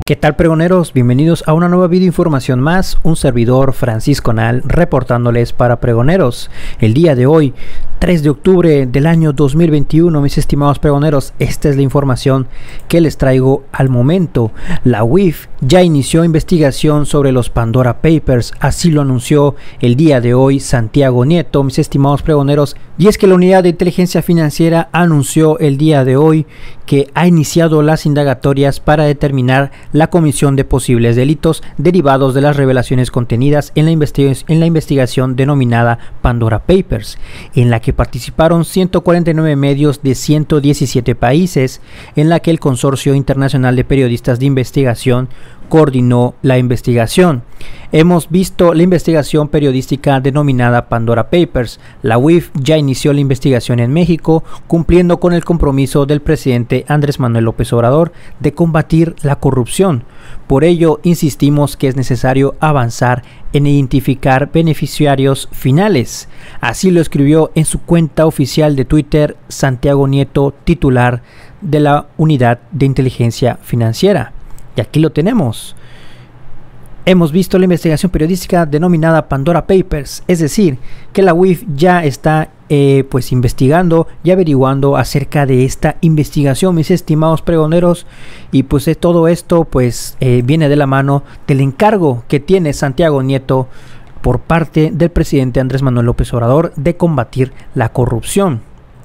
¿Qué tal, pregoneros? Bienvenidos a una nueva videoinformación más. Un servidor, Francisco Nal, reportándoles para pregoneros. El día de hoy, 3 de octubre del año 2021, mis estimados pregoneros, esta es la información que les traigo al momento. La UIF ya inició investigación sobre los Pandora Papers, así lo anunció el día de hoy Santiago Nieto, mis estimados pregoneros. Y es que la Unidad de Inteligencia Financiera anunció el día de hoy que ha iniciado las indagatorias para determinar la comisión de posibles delitos derivados de las revelaciones contenidas en la investigación denominada Pandora Papers, en la que participaron 149 medios de 117 países, en la que el Consorcio Internacional de Periodistas de Investigación coordinó la investigación. Hemos visto la investigación periodística denominada Pandora Papers. La UIF ya inició la investigación en México, cumpliendo con el compromiso del presidente Andrés Manuel López Obrador de combatir la corrupción. Por ello, insistimos que es necesario avanzar en identificar beneficiarios finales. Así lo escribió en su cuenta oficial de Twitter Santiago Nieto, titular de la Unidad de Inteligencia Financiera. Y aquí lo tenemos. Hemos visto la investigación periodística denominada Pandora Papers, es decir, que la UIF ya está investigando y averiguando acerca de esta investigación, mis estimados pregoneros, y pues todo esto viene de la mano del encargo que tiene Santiago Nieto por parte del presidente Andrés Manuel López Obrador de combatir la corrupción.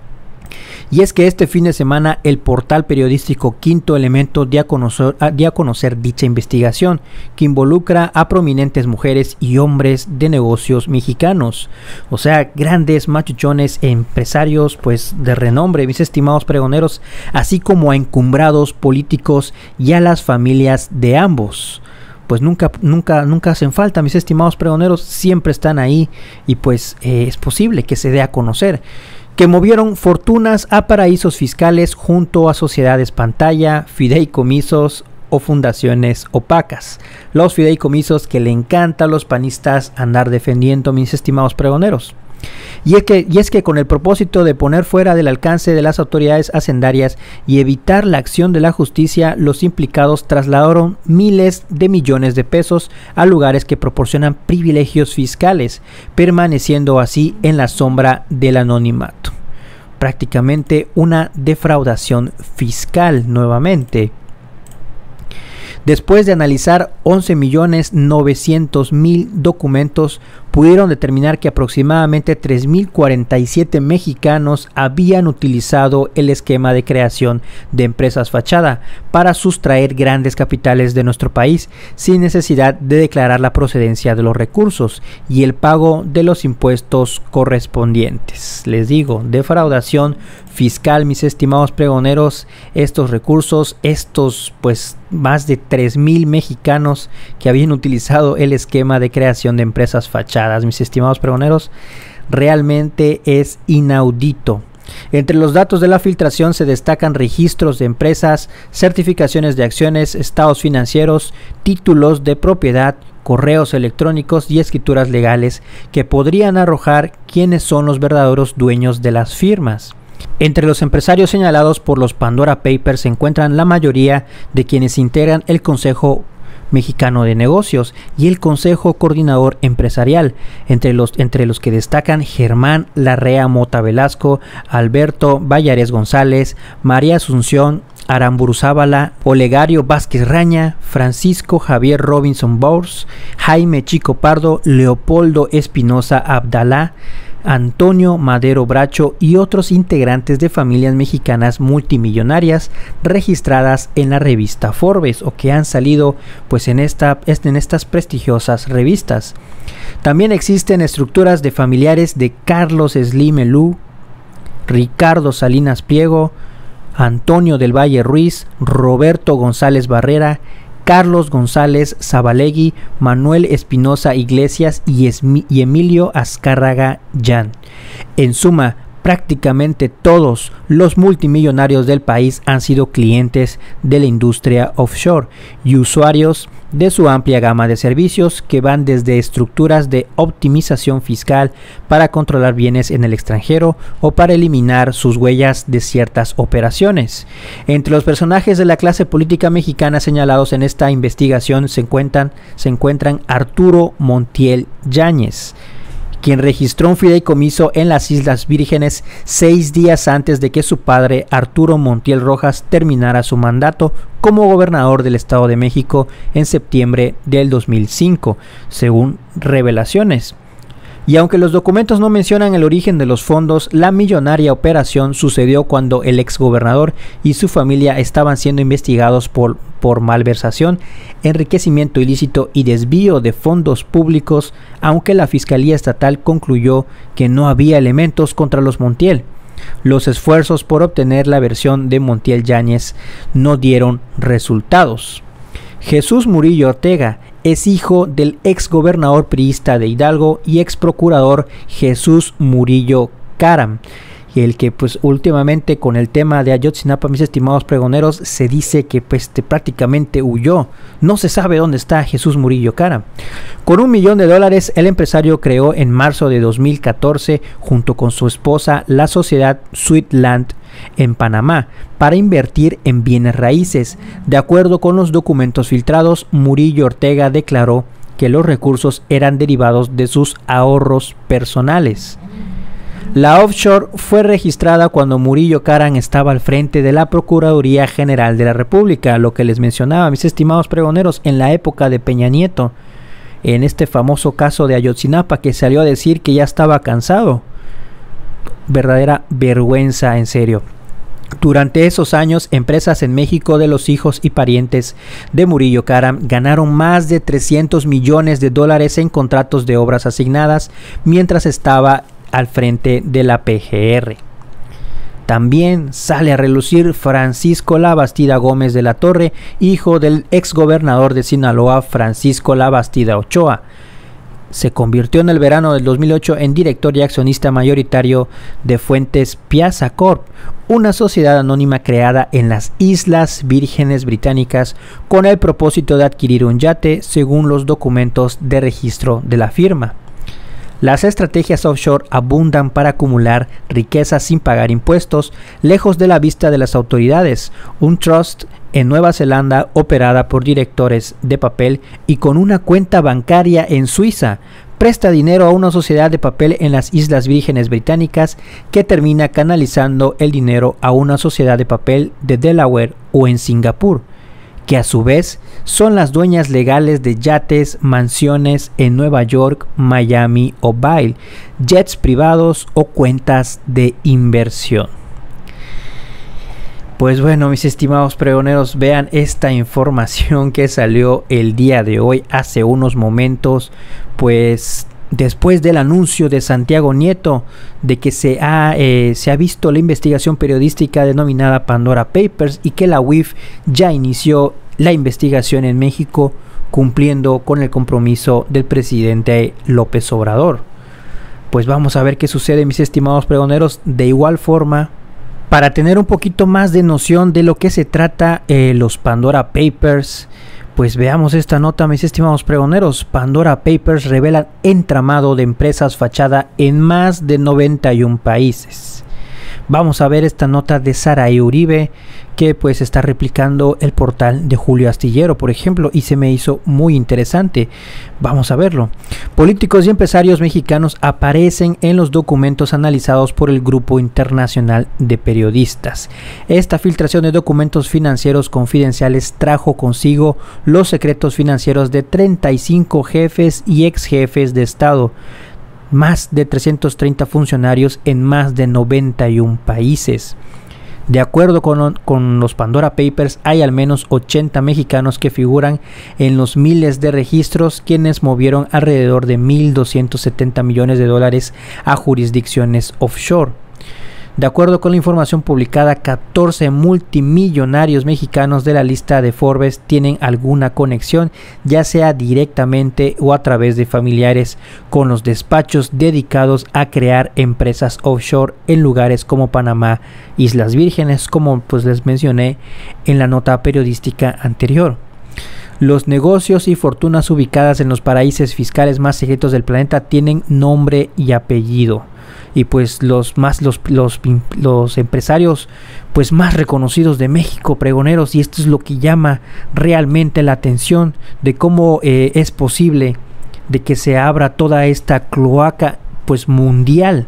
Y es que este fin de semana el portal periodístico Quinto Elemento dio a conocer dicha investigación, que involucra a prominentes mujeres y hombres de negocios mexicanos, o sea, grandes machuchones e empresarios de renombre, mis estimados pregoneros, así como a encumbrados políticos y a las familias de ambos. Pues nunca hacen falta, mis estimados pregoneros, siempre están ahí y es posible que se dé a conocer que movieron fortunas a paraísos fiscales junto a sociedades pantalla, fideicomisos o fundaciones opacas. Los fideicomisos que le encanta a los panistas andar defendiendo, mis estimados pregoneros. Y es que con el propósito de poner fuera del alcance de las autoridades hacendarias y evitar la acción de la justicia, los implicados trasladaron miles de millones de pesos a lugares que proporcionan privilegios fiscales, permaneciendo así en la sombra del anonimato. Prácticamente una defraudación fiscal nuevamente. Después de analizar 11.900.000 documentos, pudieron determinar que aproximadamente 3.047 mexicanos habían utilizado el esquema de creación de empresas fachada para sustraer grandes capitales de nuestro país sin necesidad de declarar la procedencia de los recursos y el pago de los impuestos correspondientes. Les digo, defraudación fiscal, mis estimados pregoneros. Estos recursos, más de 3.000 mexicanos que habían utilizado el esquema de creación de empresas fachadas, mis estimados pregoneros, realmente es inaudito. Entre los datos de la filtración se destacan registros de empresas, certificaciones de acciones, estados financieros, títulos de propiedad, correos electrónicos y escrituras legales que podrían arrojar quiénes son los verdaderos dueños de las firmas. Entre los empresarios señalados por los Pandora Papers se encuentran la mayoría de quienes integran el Consejo Mexicano de Negocios y el Consejo Coordinador Empresarial, entre los que destacan Germán Larrea Mota Velasco, Alberto Vallares González, María Asunción Aramburuzábala, Olegario Vázquez Raña, Francisco Javier Robinson Bors, Jaime Chico Pardo, Leopoldo Espinosa Abdalá, Antonio Madero Bracho y otros integrantes de familias mexicanas multimillonarias registradas en la revista Forbes o que han salido en estas prestigiosas revistas. También existen estructuras de familiares de Carlos Slim Elú, Ricardo Salinas Pliego, Antonio del Valle Ruiz, Roberto González Barrera, Carlos González Zabalegui, Manuel Espinosa Iglesias y Emilio Azcárraga Llán. En suma, prácticamente todos los multimillonarios del país han sido clientes de la industria offshore y usuarios de su amplia gama de servicios que van desde estructuras de optimización fiscal para controlar bienes en el extranjero o para eliminar sus huellas de ciertas operaciones. Entre los personajes de la clase política mexicana señalados en esta investigación se encuentran Arturo Montiel Yáñez, quien registró un fideicomiso en las Islas Vírgenes 6 días antes de que su padre, Arturo Montiel Rojas, terminara su mandato como gobernador del Estado de México en septiembre del 2005, según revelaciones. Y aunque los documentos no mencionan el origen de los fondos, la millonaria operación sucedió cuando el exgobernador y su familia estaban siendo investigados por malversación, enriquecimiento ilícito y desvío de fondos públicos, aunque la Fiscalía Estatal concluyó que no había elementos contra los Montiel. Los esfuerzos por obtener la versión de Montiel Yáñez no dieron resultados. Jesús Murillo Ortega es hijo del exgobernador priista de Hidalgo y exprocurador Jesús Murillo Caram, el que pues últimamente con el tema de Ayotzinapa, mis estimados pregoneros, se dice que pues prácticamente huyó. No se sabe dónde está Jesús Murillo Caram. Con $1 millón, el empresario creó en marzo de 2014 junto con su esposa la sociedad Sweetland en Panamá para invertir en bienes raíces. De acuerdo con los documentos filtrados, Murillo Ortega declaró que los recursos eran derivados de sus ahorros personales. La offshore fue registrada cuando Murillo Caram estaba al frente de la Procuraduría General de la República, lo que les mencionaba, mis estimados pregoneros, en la época de Peña Nieto, en este famoso caso de Ayotzinapa, que salió a decir que ya estaba cansado. Verdadera vergüenza, en serio. Durante esos años, empresas en México de los hijos y parientes de Murillo Caram ganaron más de $300 millones en contratos de obras asignadas mientras estaba al frente de la PGR. También sale a relucir Francisco Labastida Gómez de la Torre, hijo del exgobernador de Sinaloa, Francisco Labastida Ochoa. Se convirtió en el verano del 2008 en director y accionista mayoritario de Fuentes Piazza Corp, una sociedad anónima creada en las Islas Vírgenes Británicas con el propósito de adquirir un yate, según los documentos de registro de la firma. Las estrategias offshore abundan para acumular riquezas sin pagar impuestos, lejos de la vista de las autoridades. Un trust en Nueva Zelanda operada por directores de papel y con una cuenta bancaria en Suiza presta dinero a una sociedad de papel en las Islas Vírgenes Británicas que termina canalizando el dinero a una sociedad de papel de Delaware o en Singapur, que a su vez son las dueñas legales de yates, mansiones en Nueva York, Miami o Vail, jets privados o cuentas de inversión. Pues bueno, mis estimados pregoneros, vean esta información que salió el día de hoy, hace unos momentos, pues después del anuncio de Santiago Nieto de que se ha visto la investigación periodística denominada Pandora Papers y que la UIF ya inició la investigación en México, cumpliendo con el compromiso del presidente López Obrador. Pues vamos a ver qué sucede, mis estimados pregoneros. De igual forma, para tener un poquito más de noción de lo que se trata los Pandora Papers, pues veamos esta nota, mis estimados pregoneros. Pandora Papers revelan entramado de empresas fachada en más de 91 países. Vamos a ver esta nota de Saraí Uribe, que pues está replicando el portal de Julio Astillero, por ejemplo, y se me hizo muy interesante. Vamos a verlo. Políticos y empresarios mexicanos aparecen en los documentos analizados por el Grupo Internacional de Periodistas. Esta filtración de documentos financieros confidenciales trajo consigo los secretos financieros de 35 jefes y ex jefes de Estado, más de 330 funcionarios en más de 91 países. De acuerdo con los Pandora Papers, hay al menos 80 mexicanos que figuran en los miles de registros, quienes movieron alrededor de $1,270 millones a jurisdicciones offshore. De acuerdo con la información publicada, 14 multimillonarios mexicanos de la lista de Forbes tienen alguna conexión, ya sea directamente o a través de familiares, con los despachos dedicados a crear empresas offshore en lugares como Panamá, Islas Vírgenes, como pues les mencioné en la nota periodística anterior. Los negocios y fortunas ubicadas en los paraísos fiscales más secretos del planeta tienen nombre y apellido. Y pues los empresarios pues más reconocidos de México, pregoneros, y esto es lo que llama realmente la atención de cómo es posible de que se abra toda esta cloaca pues mundial.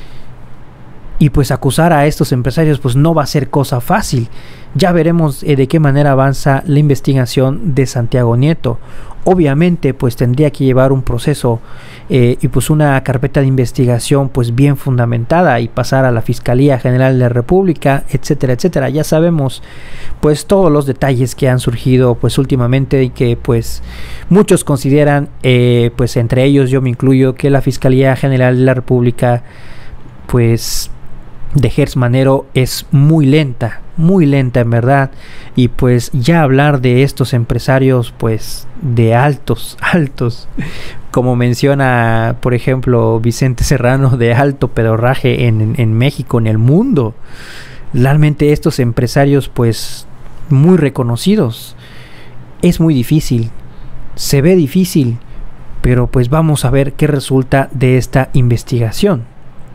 Y pues acusar a estos empresarios pues no va a ser cosa fácil. Ya veremos de qué manera avanza la investigación de Santiago Nieto. Obviamente pues tendría que llevar un proceso y pues una carpeta de investigación pues bien fundamentada y pasar a la Fiscalía General de la República, etcétera, etcétera. Ya sabemos pues todos los detalles que han surgido pues últimamente y que pues muchos consideran, pues entre ellos yo me incluyo, que la Fiscalía General de la República pues de Gertz Manero es muy lenta en verdad. Y pues ya hablar de estos empresarios pues de altos, como menciona por ejemplo Vicente Serrano, de alto pedorraje en México, en el mundo. Realmente estos empresarios pues muy reconocidos. Es muy difícil, se ve difícil, pero pues vamos a ver qué resulta de esta investigación.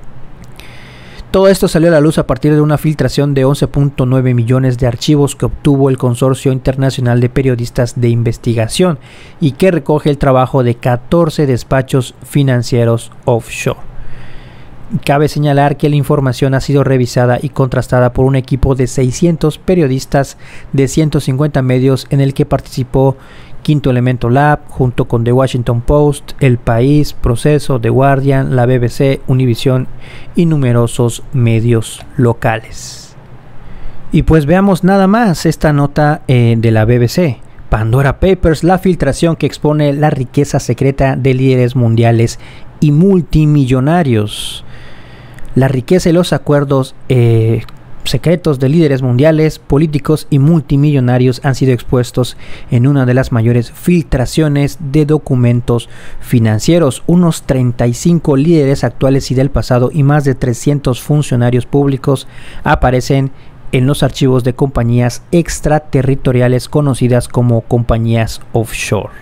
Todo esto salió a la luz a partir de una filtración de 11.9 millones de archivos que obtuvo el Consorcio Internacional de Periodistas de Investigación y que recoge el trabajo de 14 despachos financieros offshore. Cabe señalar que la información ha sido revisada y contrastada por un equipo de 600 periodistas de 150 medios en el que participó Quinto Elemento Lab, junto con The Washington Post, El País, Proceso, The Guardian, la BBC, Univision y numerosos medios locales. Y pues veamos nada más esta nota de la BBC. Pandora Papers, la filtración que expone la riqueza secreta de líderes mundiales y multimillonarios. La riqueza y los acuerdos secretos de líderes mundiales, políticos y multimillonarios han sido expuestos en una de las mayores filtraciones de documentos financieros. Unos 35 líderes actuales y del pasado y más de 300 funcionarios públicos aparecen en los archivos de compañías extraterritoriales conocidas como compañías offshore.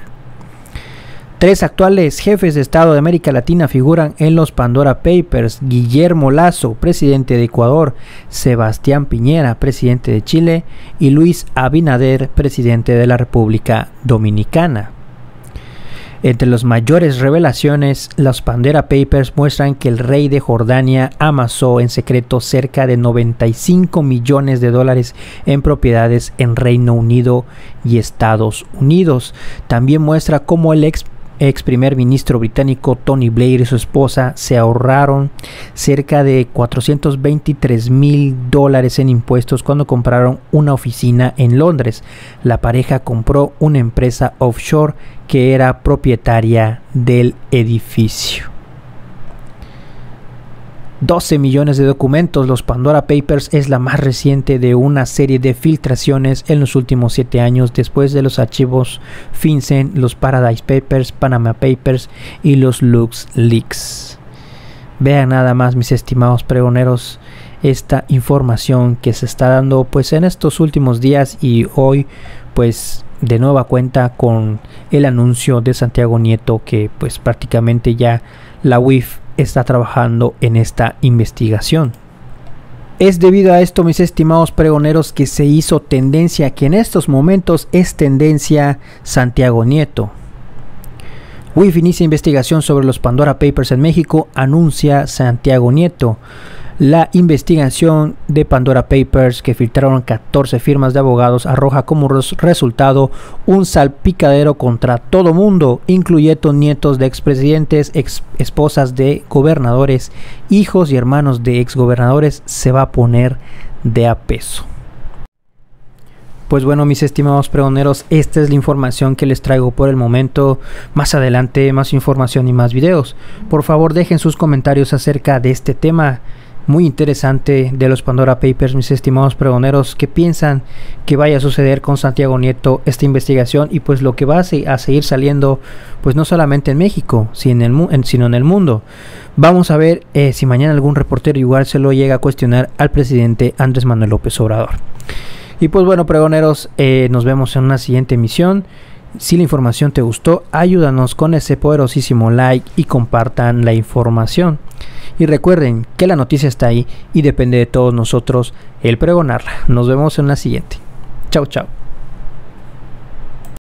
3 actuales jefes de Estado de América Latina figuran en los Pandora Papers: Guillermo Lasso, presidente de Ecuador; Sebastián Piñera, presidente de Chile; y Luis Abinader, presidente de la República Dominicana. Entre las mayores revelaciones, los Pandora Papers muestran que el rey de Jordania amasó en secreto cerca de 95 millones de dólares en propiedades en Reino Unido y Estados Unidos. También muestra cómo el ex primer ministro británico Tony Blair y su esposa se ahorraron cerca de $423,000 en impuestos cuando compraron una oficina en Londres. La pareja compró una empresa offshore que era propietaria del edificio. 12 millones de documentos. Los Pandora Papers es la más reciente de una serie de filtraciones en los últimos 7 años, después de los archivos FinCEN, los Paradise Papers, Panama Papers y los LuxLeaks. Vean nada más, mis estimados pregoneros, esta información que se está dando pues en estos últimos días, y hoy pues de nueva cuenta con el anuncio de Santiago Nieto que pues prácticamente ya la UIF está trabajando en esta investigación. Es debido a esto, mis estimados pregoneros, que se hizo tendencia, que en estos momentos es tendencia Santiago Nieto. UIF inicia investigación sobre los Pandora Papers en México, anuncia Santiago Nieto. La investigación de Pandora Papers, que filtraron 14 firmas de abogados, arroja como resultado un salpicadero contra todo mundo, incluyendo nietos de expresidentes, esposas de gobernadores, hijos y hermanos de exgobernadores. Se va a poner de a peso. Pues bueno, mis estimados pregoneros, esta es la información que les traigo por el momento. Más adelante, más información y más videos. Por favor, dejen sus comentarios acerca de este tema. muy interesante de los Pandora Papers, mis estimados pregoneros. ¿Qué piensan que vaya a suceder con Santiago Nieto, esta investigación y pues lo que va a seguir saliendo, pues no solamente en México, sino en el mundo? Vamos a ver si mañana algún reportero igual se lo llega a cuestionar al presidente Andrés Manuel López Obrador. Y pues bueno, pregoneros, nos vemos en una siguiente emisión. Si la información te gustó, ayúdanos con ese poderosísimo like y compartan la información. Y recuerden que la noticia está ahí y depende de todos nosotros el pregonarla. Nos vemos en la siguiente. Chao, chao.